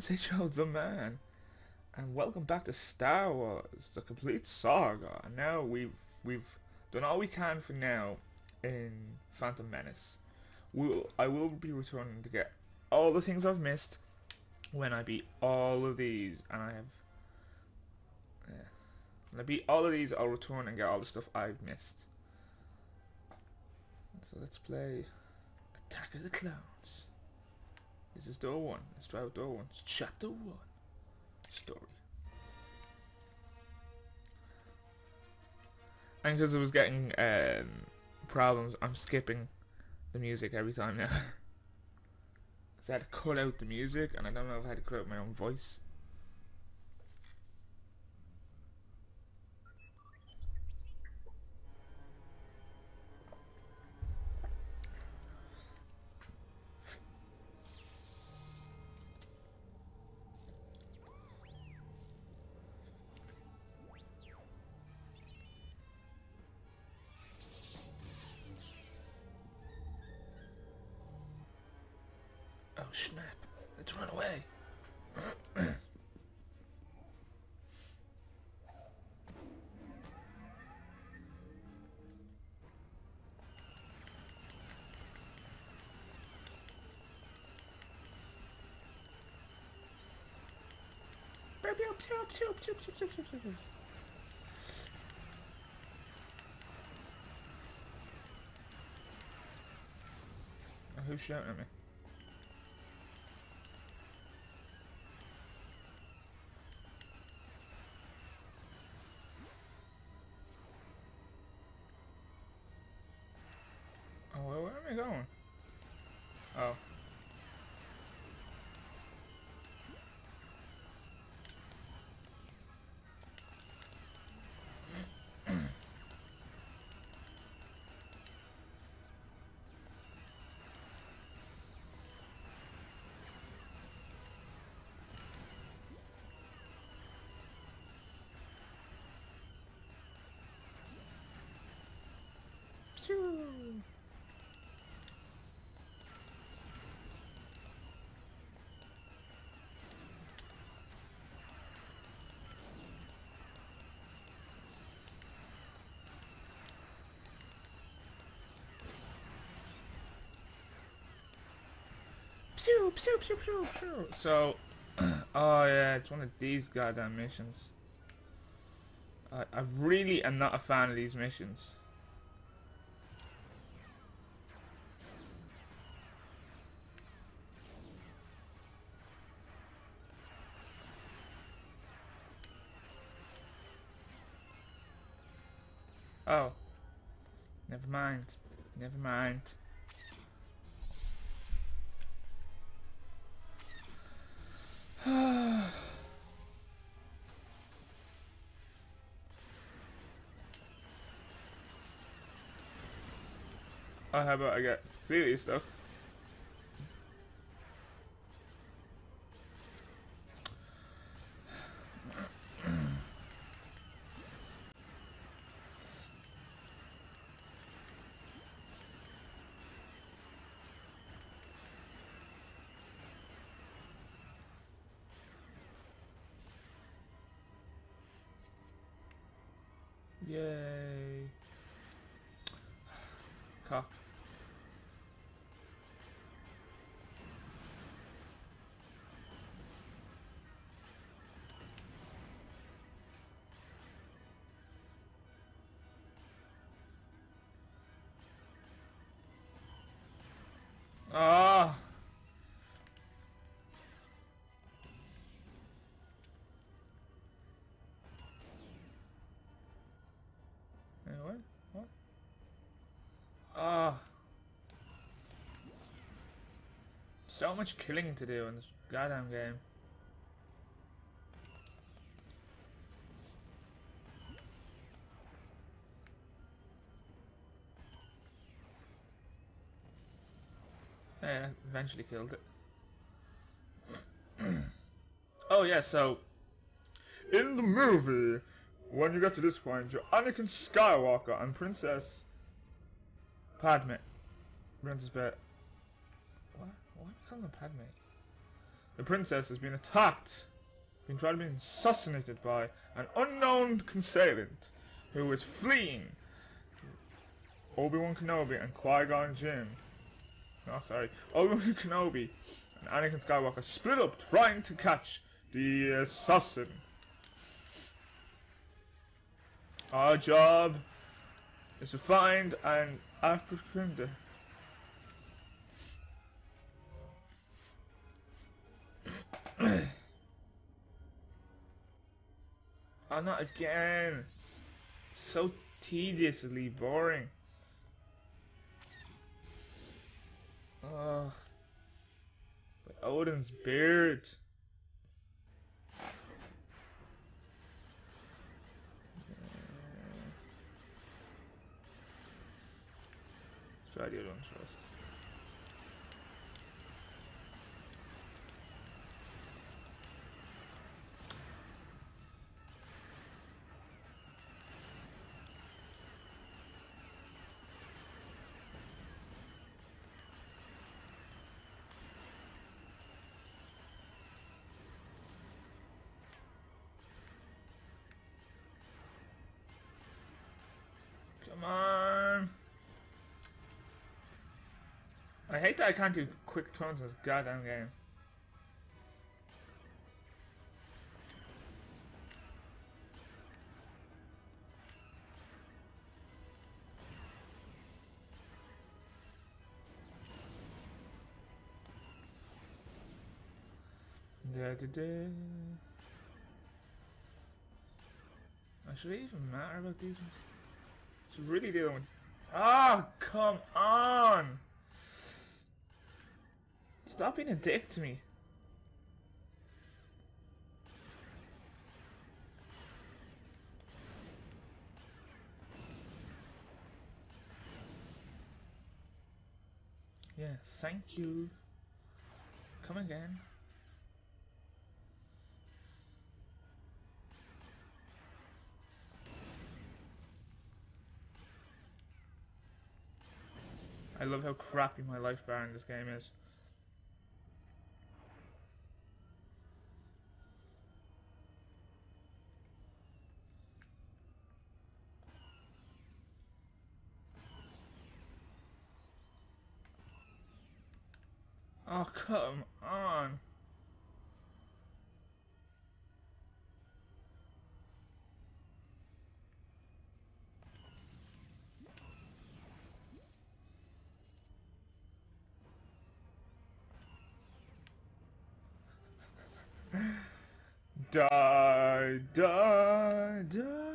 Sage the Man, and welcome back to Star Wars: The Complete Saga. And now we've done all we can for now in Phantom Menace. I will be returning to get all the things I've missed when I beat all of these, and when I beat all of these, I'll return and get all the stuff I've missed. So let's play Attack of the Clones. This is door one. Let's try out door one. It's chapter 1. Story. And because I was getting problems, I'm skipping the music every time now. Because I had to cut out the music, and I don't know if I had to cut out my own voice. Oh snap, let's run away. Who's shouting at me? Oh, where am I going? Oh. Phew. Pew, pew, pew, pew, pew. So, oh yeah, it's one of these goddamn missions. I really am not a fan of these missions. Oh, never mind. Never mind. Oh, how about I get completely stuck? Yay. Cock. Ah. Anyway, what? Ah. So much killing to do in this goddamn game. Yeah, eventually killed it. Oh yeah, so in the movie, when you get to this point, you're Anakin Skywalker and Princess Padme. Princess What? Why are you calling her Padme? The princess has been attacked, been trying to be assassinated by an unknown assailant who is fleeing. Obi-Wan Kenobi and Qui-Gon Jinn. Oh, sorry. Obi-Wan Kenobi and Anakin Skywalker split up trying to catch the assassin. Our job is to find and apprehend her. Oh, not again. So tediously boring. Ugh. But Odin's beard. Let's try the other ones first. Come on. I hate that I can't do quick turns in this goddamn game. Should it even matter about these ones? Should really do one. Ah, oh, come on! Stop being a dick to me. Yeah, thank you. Come again. I love how crappy my life bar in this game is. Oh, come on. Die, die, die.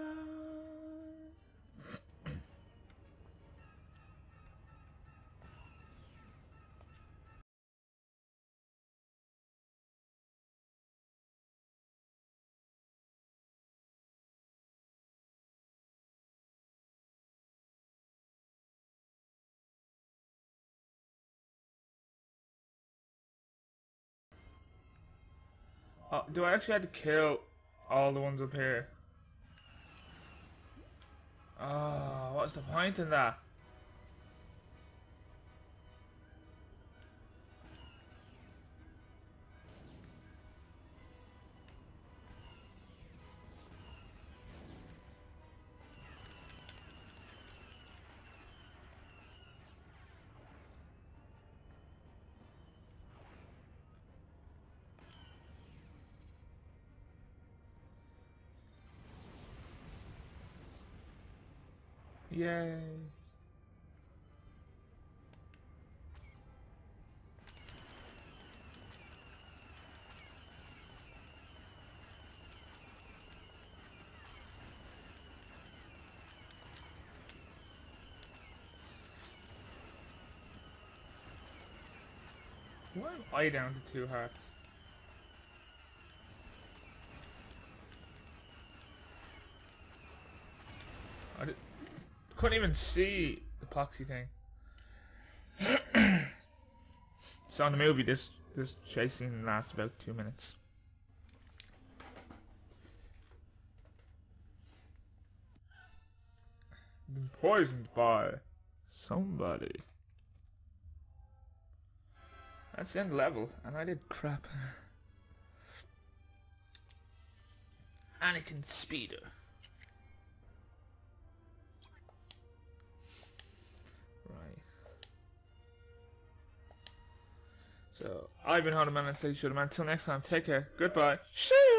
Oh, do I actually have to kill all the ones up here? Oh, what's the point in that? Yay. Why am I down to 2 hearts? Couldn't even see the epoxy thing. So in the movie, this chase scene lasts about 2 minutes. Been poisoned by somebody. That's the end level, and I did crap. Anakin Speeder. Right. So, I've been Hunter Man and say Shooter Man. Until next time, take care. Goodbye. Sheesh!